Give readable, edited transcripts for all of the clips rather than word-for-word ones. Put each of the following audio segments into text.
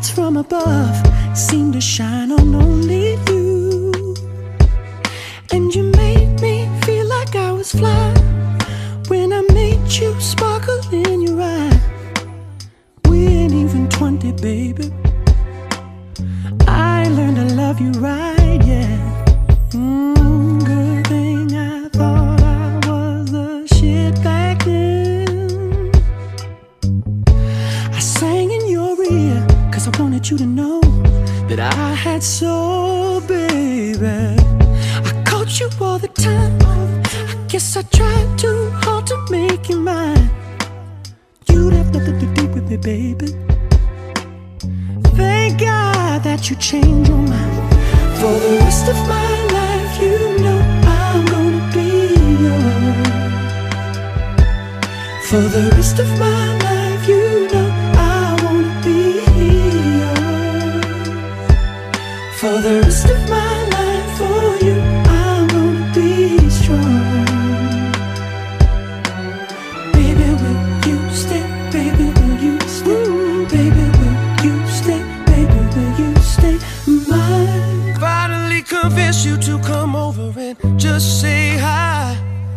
lights from above seem to shine on only you. And you made me feel like I was flying when I made you sparkle in your eye. We ain't even 20, baby. I learned to love you right, yeah. Good thing I thought I was the shit back then. I sang in your ear, cause I wanted you to know that I had soul, baby. I called you all the time. I guess I tried too hard to make you mine. You'd have nothing to do with me, baby. Thank God that you changed your mind. For the rest of my life, you know I'm gonna be yours. For the rest of my life, you know I wanna be yours. For the rest of my life, for you, I'm gonna be strong. Baby, will you stay? Baby, will you stay? Baby, will you stay? Baby, will you stay mine? Finally convinced you to come over and just say hi.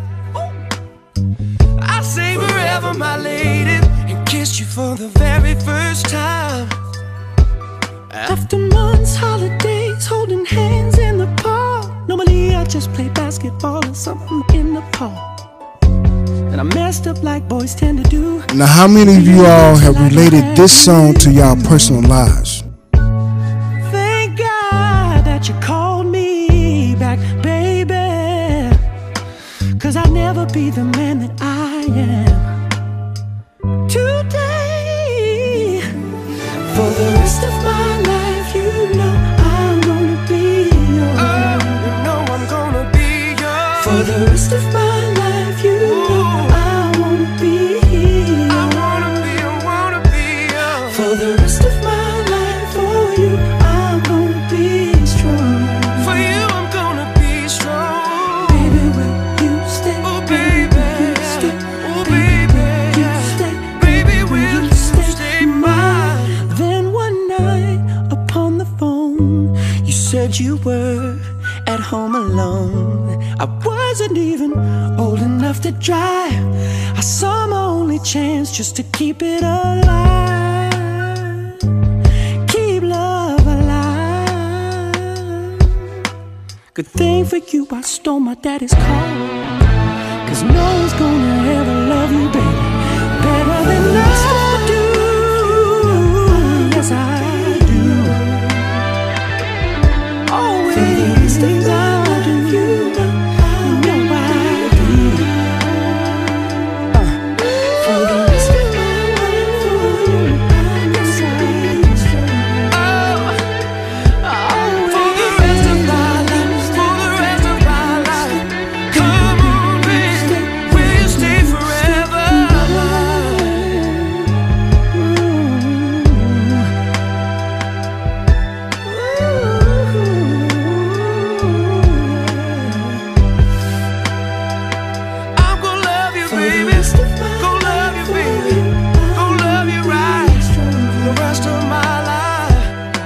I'll say forever, my lady, and kiss you for the very first time. After months, holidays, holding hands in the park. Normally I just play basketball or something in the park. And I messed up like boys tend to do. Now, how many of you all have related this song to y'all personal lives? Thank God that you called me back, baby. Cause I'll never be the man that I am today. For the rest of my life, you know I'm gonna be yours. You know I'm gonna be yours. For the rest of my life, you know I wanna be yours. I wanna be yours. For the rest of my life, for you, I'm gonna be strong. For you, I'm gonna be strong. Baby, will you stay? Oh, baby. Oh, baby. Baby, will you stay mine? Then one night upon the phone, you said you were at home alone. I wasn't even old enough to drive. I saw my only chance just to keep it alive. Keep love alive. Good thing for you, I stole my daddy's car. Cause no one's gonna ever love you, baby, better than I do. Yes, I do. Always things I do, you know I do. For the rest of my life, for you, yes, I do. For the rest of my life, for the rest of my life. Come on, baby, will you stay forever? I'm gonna love you, baby. Gonna love you, baby. Gonna love you right for the rest of my life.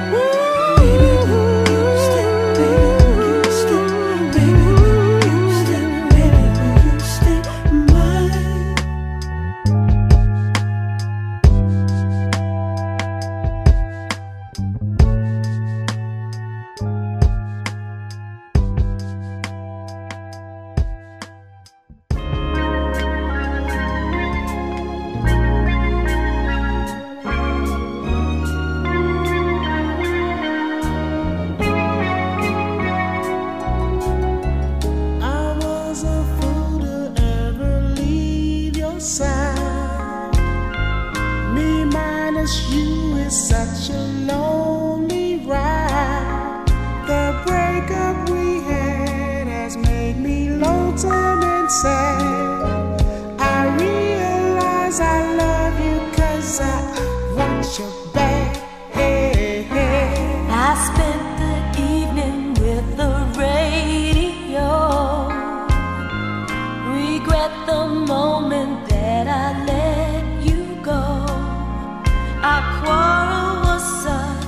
You is such a lonely ride. The breakup we had has made me lonesome and sad. I realize I love you 'cause I want you back. I spent the evening with the radio. Regret the moment that I let you go. Our quarrel was such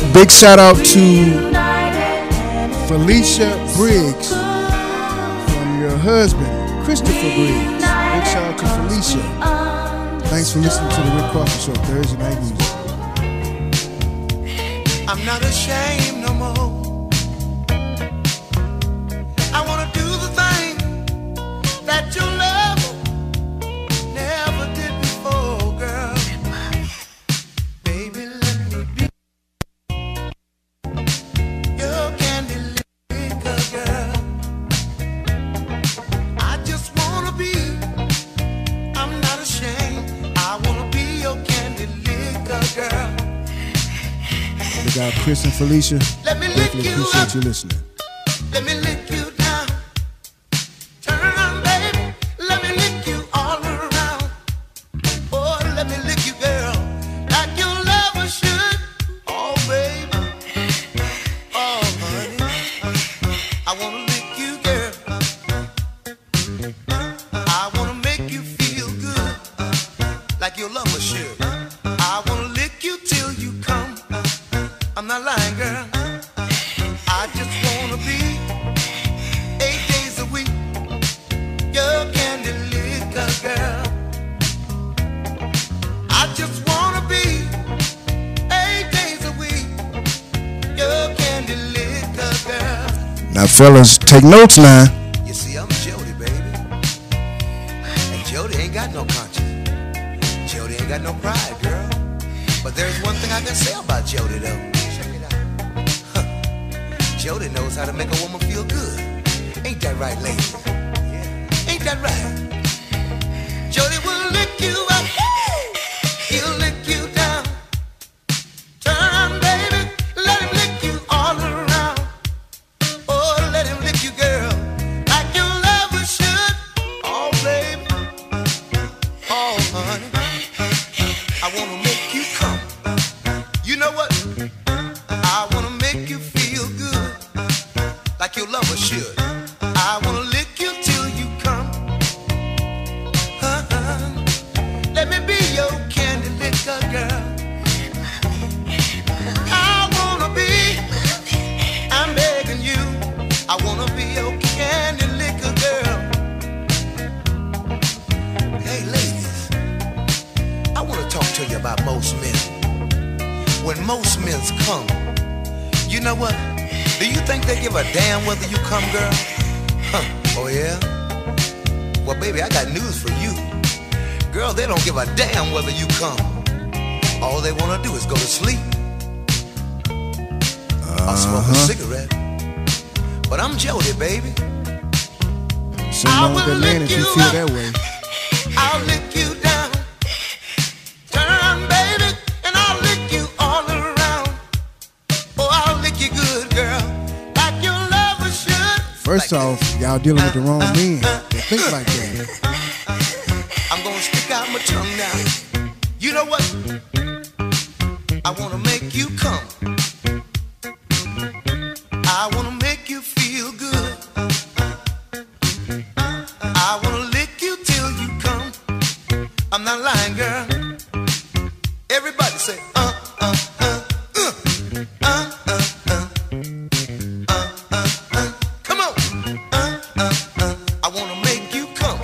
Big shout out to Felicia Briggs from your husband, Christopher Briggs. Big shout out to Felicia. Thanks for listening to the Rick Crawford Show, Thursday Night Music. I'm not ashamed no more. I wanna do the thing that your love never did before, girl. Baby, let me be your candy liquor, girl. I just wanna be, I'm not ashamed, I wanna be your candy liquor, girl. We got Chris and Felicia. Let me Definitely lick you appreciate up. you listening. Let me lick you down. Turn around, baby. Let me lick you all around. Oh, let me lick you, girl, like your lover should. Oh, baby. Oh, honey. I wanna lick you, girl. I wanna make you feel good, like your lover should. I wanna lick you till you come. I'm not lying, girl. I just wanna be 8 days a week your candy liquor, girl. I just wanna be 8 days a week your candy liquor, girl. Now, fellas, take notes now. You see, I'm Jody, baby, and Jody ain't got no conscience. Jody ain't got no pride, girl. But there's one thing I can say about Jody, though. Jody knows how to make a woman feel good. Ain't that right, ladies? Ain't that right? Jody will lick you up. He'll lick you down. Turn, baby. Let him lick you all around. Oh, let him lick you, girl, like your lover should. Oh, baby. Oh, honey. I wanna make you come. You know what? I wanna make you feel good, like your lover should. I wanna lick you till you come. Let me be your candy liquor, girl. I wanna be, I'm begging you, I wanna be your candy liquor, girl. Hey, ladies, I wanna talk to you about most men. When most men come, you know what? Do you think they give a damn whether you come, girl? Oh yeah? Well, baby, I got news for you. Girl, they don't give a damn whether you come. All they wanna do is go to sleep or smoke a cigarette. But I'm Jody, baby. So long with that man if you feel that way. I'll lick you down. Turn around, baby, and I'll lick you all around. Oh, I'll lick you good, girl, like your lover should. First off, y'all dealing with the wrong men. They think like that. I'm gonna stick out my tongue now. You know what? I wanna make you come. I wanna make you feel good. I wanna lick you till you come. I'm not lying, girl. Everybody say, Come on. I wanna make you come.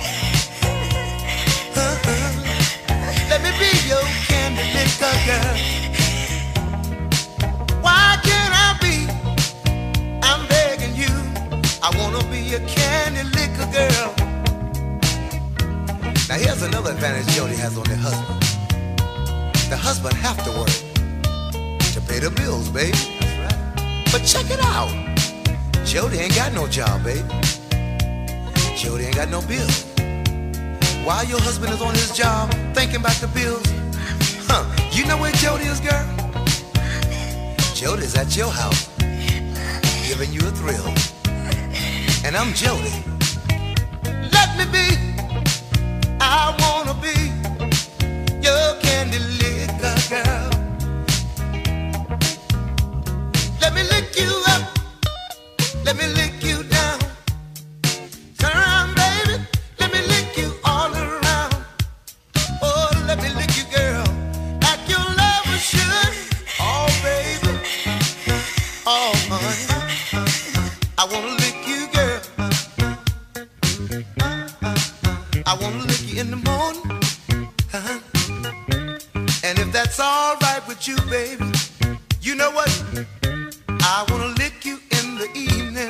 Let me be your candy liquor, girl. Why can't I be? I'm begging you. I wanna be a candy liquor, girl. Now here's another advantage Jody has on the husband. The husband have to work to pay the bills, baby. That's right. But check it out. Jody ain't got no job, baby. Jody ain't got no bills. While your husband is on his job thinking about the bills, you know where Jody is, girl? Jody's at your house, giving you a thrill. And I'm Jody. Let me be. I wanna be your candy liquor, girl. Let me lick you up. Let me lick you down. Turn around, baby. Let me lick you all around. Oh, let me lick you, girl, like your lover should. Oh, baby. wanna lick you, girl. I wanna lick you in the morning. And if that's all right with you, baby, you know what? I wanna lick you in the evening.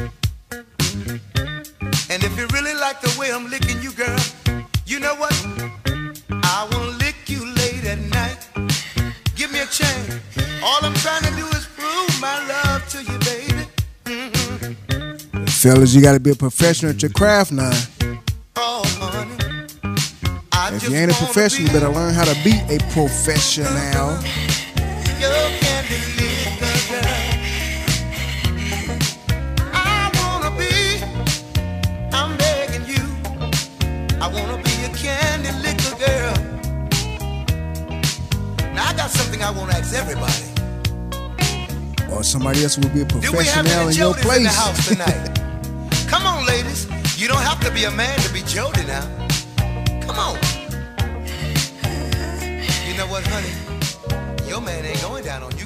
And if you really like the way I'm licking you, girl, you know what? I wanna lick you late at night. Give me a chance. All I'm trying to do is prove my love to you, baby. Mm-hmm. Fellas, you gotta be a professional at your craft now. Oh, honey. If you ain't a professional, you better learn how to be a professional. Your candy licker girl. I wanna be, I'm begging you, I wanna be a candy licker girl. Now I got something I wanna ask everybody. Or somebody else will be a Do we have professional any in your Jodies in the place. house tonight? Come on, ladies. You don't have to be a man to be Jody now. Come on. You know what, honey? Your man ain't going down on you.